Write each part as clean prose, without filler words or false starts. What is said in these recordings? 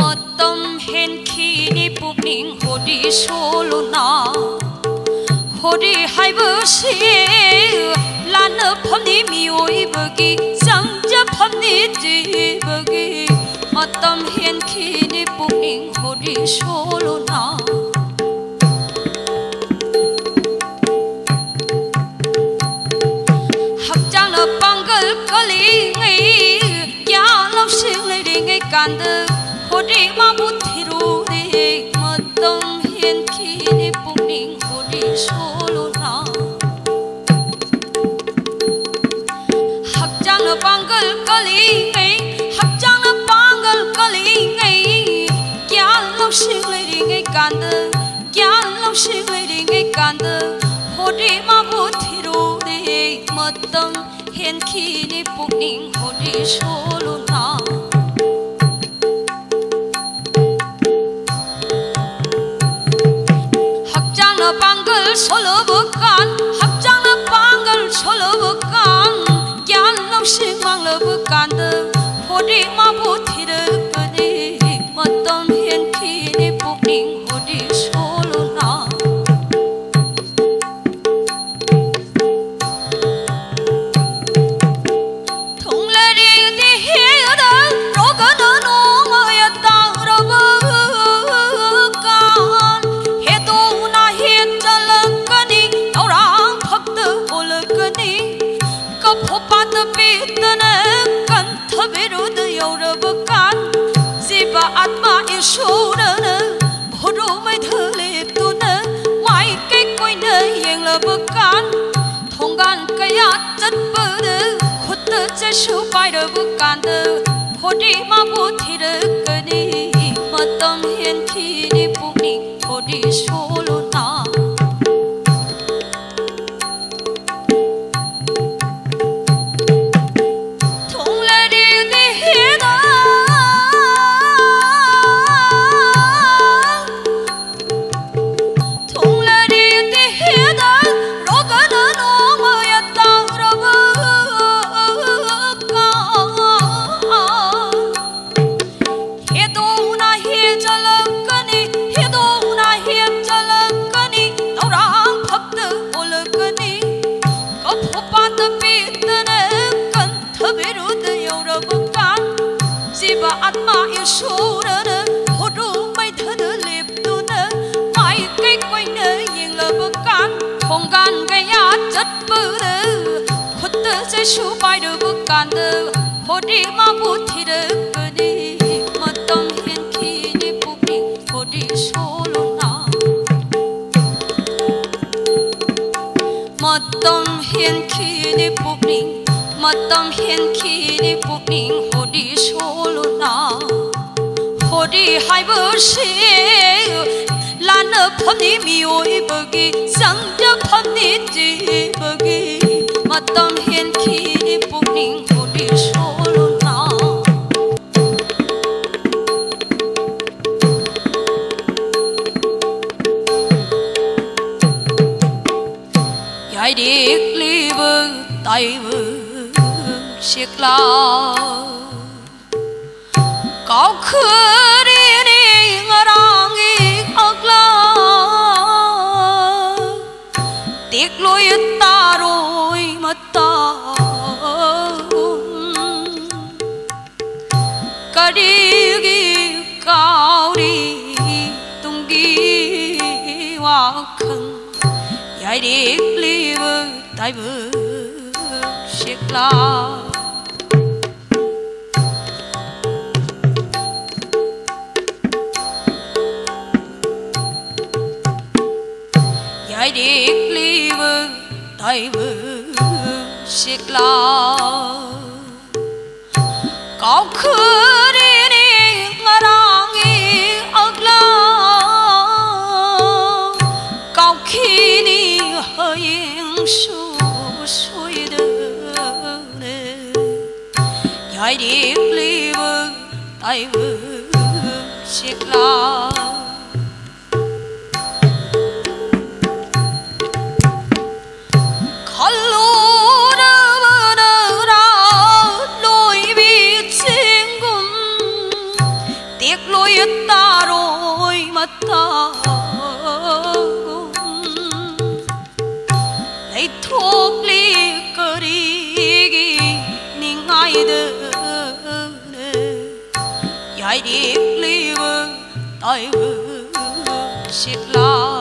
tâm hen khi ni bụng ninh hồ đi solo na hồ đi hai bờ xe lan ở phâm ni mi ôi bờ kia sang chấp phâm ni đi bờ kia tâm hen khi ni bụng ninh hồ đi solo na hấp trang ở bangal kali ngay ya love sing lấy đi ngay can de hồ đi mà bút thiru đi mà tâm hiền khi đi bụng ninh hồ đi solo na hấp trang ở bangal kali ngay hấp trang ở bangal kali ngay ya love sing lấy đi ngay can de ya love sing lấy đi ngay can de hồ đi mà bút thiru đi mà tâm hiền khi đi bụng ninh hồ đi solo na bangal solo bukan hấp trang là bangal solo bukan gian lòng sinh mang là bukan de hồ đi mà bút thì được đi mà tâm hiền khi đi bụng ninh hồ đi solo na thùng lê đi đi hiểu đó rồi có nữa nó ngồi ta rồi atma ishodana bodo mai thale tuna mai kai koi na yeng la bukan thonggan kaya chat bade khut che shu pai de bukan de hodi ma bu thi de kani matam hian khi ni puni hodi solo na thong le di di hi da atma ishodana hodu mai thada lep tuna mai kai koi na yeng la bukan thonggan gaya chat bade khut che shu pai de bukan de hodi ma bu thi de kani matam hian khi ni puni hodi solo na matam hian khi ni puni matam hian khi ni puni hodi solo na hodi hai bờ xe lan ở phâm ni mi ôi bờ kia sang chấp phâm ni đi bờ kia mà tâm hiền khi đi bụng ninh hodi solo na yai dik li bờ tay bờ siết la có khơi đi đi ngang đi ốc la tiếc lối ta rồi mất ta cả đi đi cao đi tung đi hoa khăn dài đi li vơ tay vơ siết la ai đi li vơ tay vơ siết la có khơi đi đi ngang đi ốc la có khi đi hơi su suy đơ ai đi li vơ tay vơ siết la lối ta lấy thuốc ly cơ đi ninh ai đỡ giải điệp ly vơ tay vơ xịt la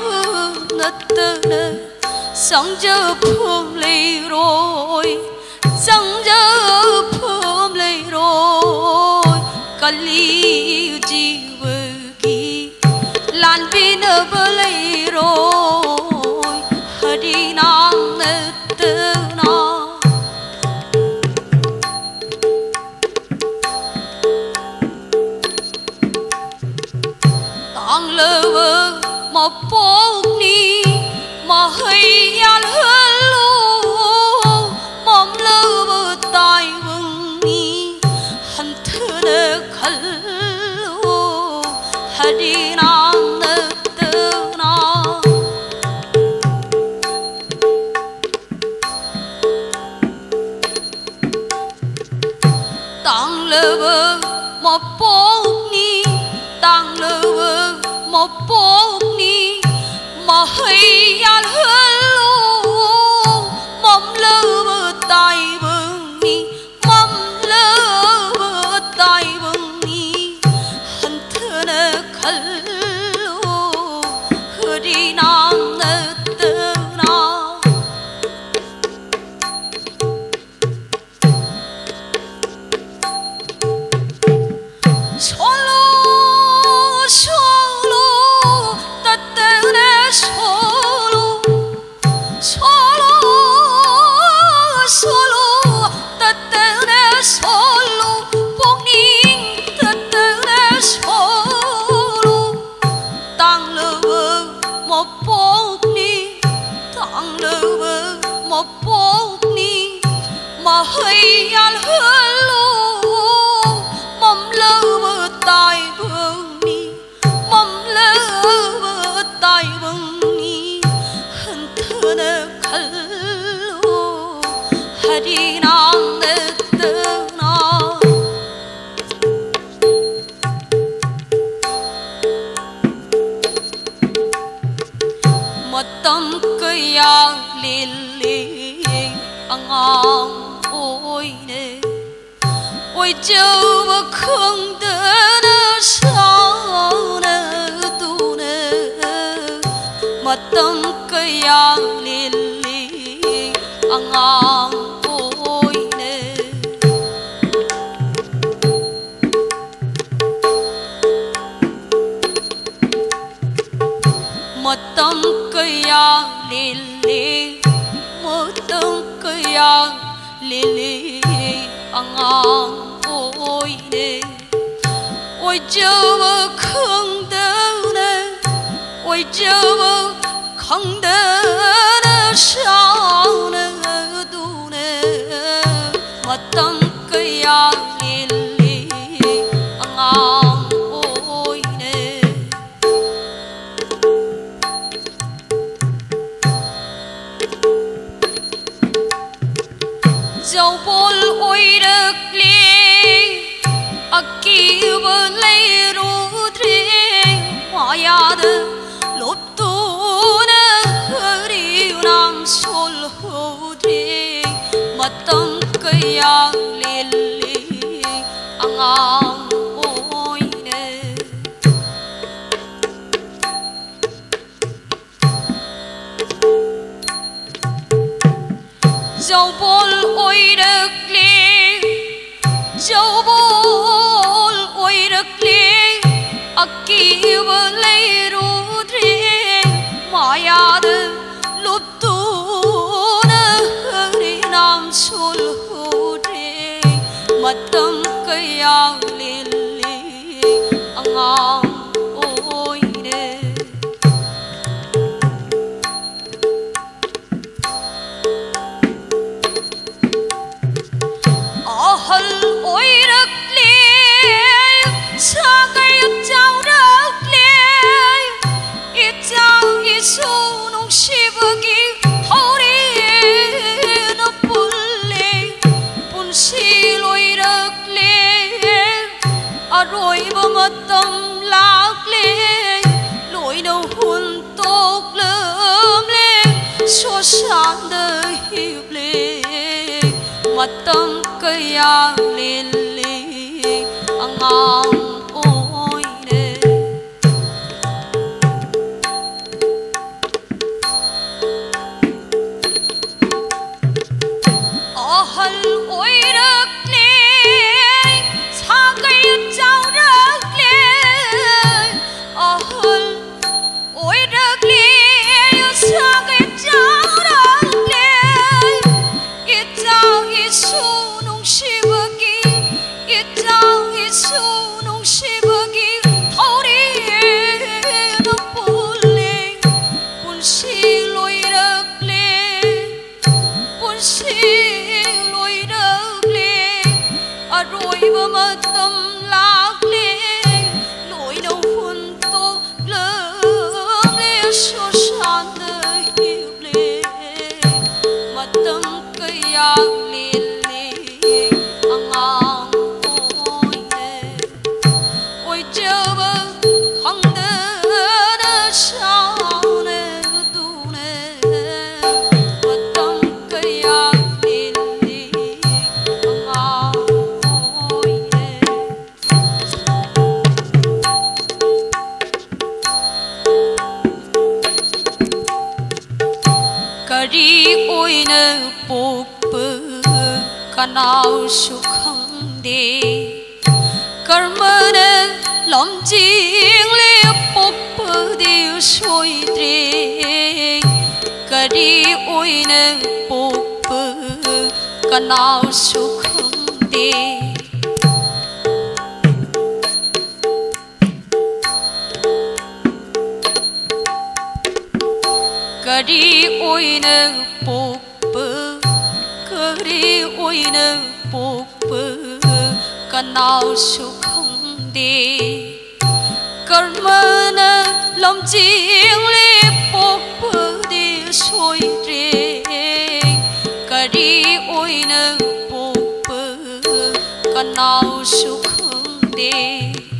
sống chớ phum lì rồi chẳng nhớ phơm lấy rồi cả ly chi vừa kỳ lan bi nơ bơ lấy rồi hờ đi nàng nơ tơ na tang lơ vơ mà bốc ni mà hay ăn hello mom lơ vơ tai vừng ni hân thơ nơ khallo hờ đi nàng nơ tơ na tang lơ vơ mà bốc ni tang lơ vơ mà bốc ni mà hay ăn hello mom lơ vơ tai vừng ni mom lơ vơ tai vừng ni hân thơ nơ khallo hờ đi nàng nơ tơ na solo solo ta tơ nơ solo solo solo ta tơ nơ solo bốc ninh ta tơ nơ solo tang lơ vơ một bốc ni tang lơ vơ một bốc ni mà hay ăn hello mom lơ vơ tai vừng ni mom lơ vơ tai vừng ni hân thơ nơ khallo hờ đi nàng nơ tơ na một tâm cây yang liên liên ngang ôi nè ôi châu và không đỡ nó sao nè tu nè mà tâm cây yang liên liên ngang ôi nè một tâm cây yang liên liên một tâm cây yang liên liên ngang ôi nè ôi châu và không đỡ nè ôi châu và không đỡ nó sao nè tu nè mà tâm cây yang liên liên ngang ôi nè dầu bol ôi đất liên aki vơ lấy ru tre hoa ya de lốp tu nơ hơ đi nam sol hô tre mà tâm cây yang liên liên ngang ôi nè dầu bol ôi đất liên dầu bol ôi đất liên aki vơ lấy ru tre hoa ya de lốp tu nơ hơ đi nam sol hô tre mà tâm cây yang liên liên ngang ôi nè hân ôi đất liên xa cây cháu đất liên ít cháu ít su nông si vơ kỳ thâu đi nó bún lên bún si lôi đất liên rồi bơ mất tâm lạc lên lôi đầu hôn tốt lơm lên xóa sáng đời hiệp lên mà tâm cây yang liên liên ngang ôi nè hân ôi đất lên xa cây cháu đất lên ôi đất lên xa cây cháu đất lên ít cháu ít su nung si bơ kỳ ít cháu ít su nung si bơ kỳ thâu đi nó buồn lên buồn si lối đất lên buồn si lối đất lên rồi bơ mơ tâm lạc lên lối đâu hôn tô lơm lên số san đời hiểu lên mà tâm cây yang lên lên ang ôi chờ bơ không đỡ sao nè tu nè mà tâm cây yang lên lên ang kari ôi nè bốc bơ kanao su không đi karma nè lòng chiêng lê bốc bơ đi soi tre kari ôi nè bốc bơ kanao su không đi kari ôi nè bốc bơ kari ôi nè bốc bơ kanao su không đi karma nè lòng chiêng lê bốc bơ đi soi tre kari ôi nè bốc bơ kanao su không đi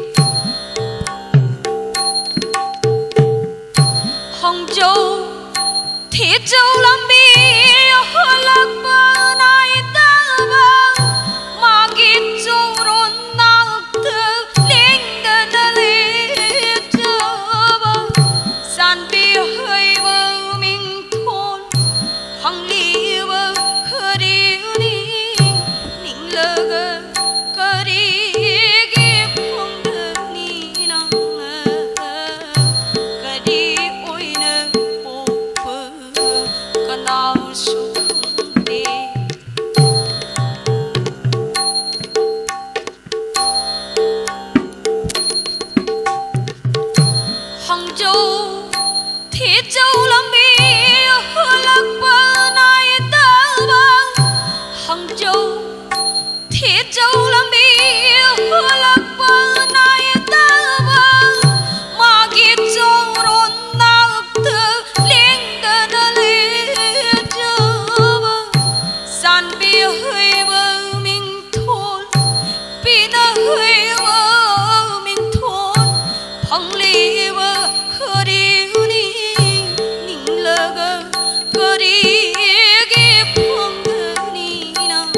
Hồng Châu Thiết Châu làm bi hoa lạc bờ này ta bờ mà kít châu rôn nạc thơ linh đơn lên chờ bờ san bi hơi bờ mình thôn hằng ly bờ khờ đi ninh lơ gơ cơ đi ghép không được ni năng cơ đi ôi nơ bố bơ kanao su không đi Hằng Châu Thiết Châu làm bi hoa lạc bờ này ta bờ Hằng Châu Thiết Châu làm bi hoa lạc bờ này ta bờ mà kít châu rôn nạc thơ linh đơn lên chờ bờ san bi hơi bờ mình thôn bi na hơi bờ mình thôn phăng ly bờ khờ đi ninh lơ gơ cơ đi ghép không thơ ni năng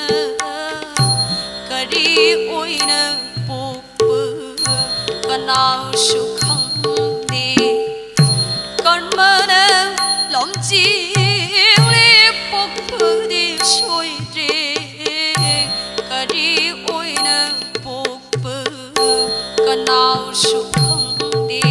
cơ đi ôi nơ bốc bơ kanao su không đi con mơ nơ lòng chiêng lê bốc bơ đi soi tre cơ đi ôi nơ bốc bơ kanao su không đi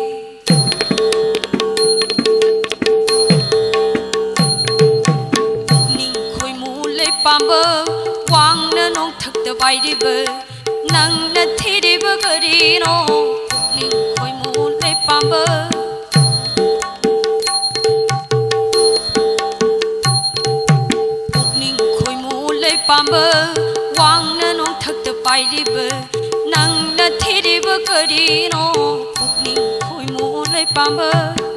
ninh khôi mù lê pam bơ quang nơ nông thực tơ bay đi bơ nang nơ thi đi bơ cơ đi nó ninh khôi mù lê pam bơ ninh khôi mù lê pam bơ quang nơ nông thực tơ bay đi bơ nang nơ thi đi bơ cơ đi nó ninh khôi mù lê pam bơ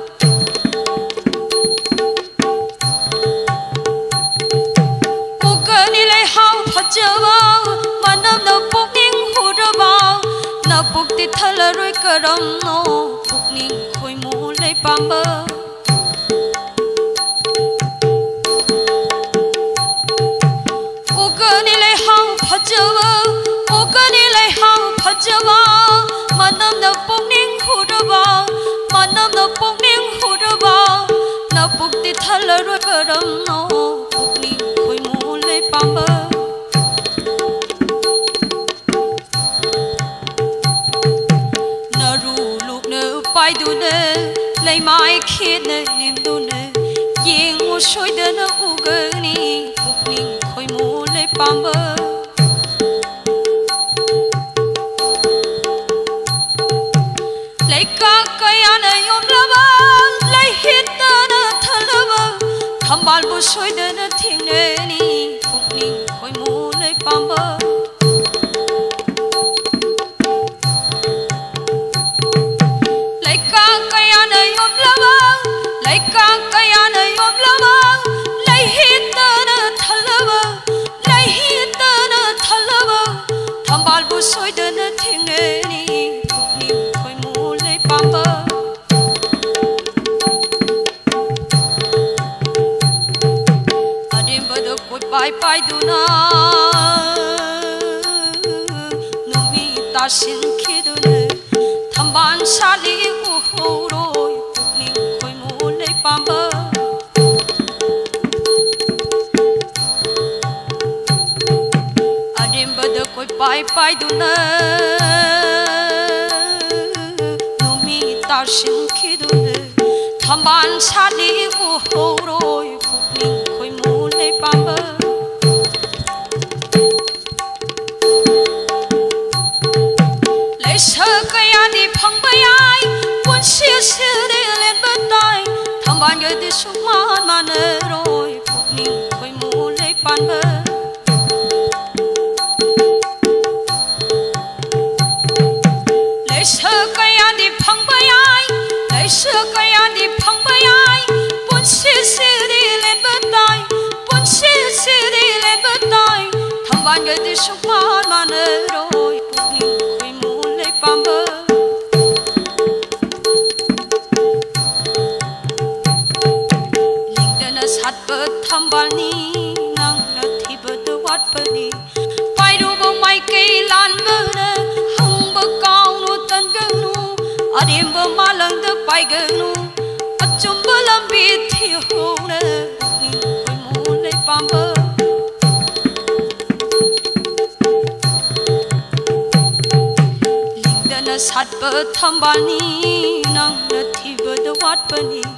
chờ bao mà năm đầu bốc ninh hồ đơ bao na bốc tít thà là rồi cơ đâm nó bốc ninh khôi mù lấy pam bơ ô cơ ni lấy hao phật chờ bao ô cơ ni lấy hao phật chờ bao mà năm đầu bốc ninh hồ đơ bao mà năm đầu bốc ninh hồ đơ bao na bốc tít thà là rồi cơ đâm nó bốc ninh khôi mù lấy pam bơ paiduna lay mai khina nimduna yengu soidana ugani pukning khoi mu lay pamba lay ka kayana yomlaba lay hitana thalaba thambal bu soidana thingnani pukning khoi mu lay pamba soidana thingani pukning khoi mu lay pamba adembada koi pai pai duna numi ta sin khiduna thamban sali u horoi pukning khoi mu lay pamba adembada koi pai pai duna numi ta sin khiduna thamban sali u horoi pukning khoi mu lay pamba lay sa kaya di phangbayai pun sia sia de len batai thamban ge di sukman manaroi pukning khoi mu lay pamba sa kaya di phangbayai lay sa kaya di phangbayai pun si si di len batai pun si si di len batai thamban ge di sukman manaroi pukning khoi mu lay pamba lingdana satpa thambalni nangna thibada watpani pairu bo mai kai lan bana hangba kaunu tanganu ademba malang de paiganu achumba lambi thi hona pukning khoi mu lay pamba lingdana satpa thambalni nangna thibada watpani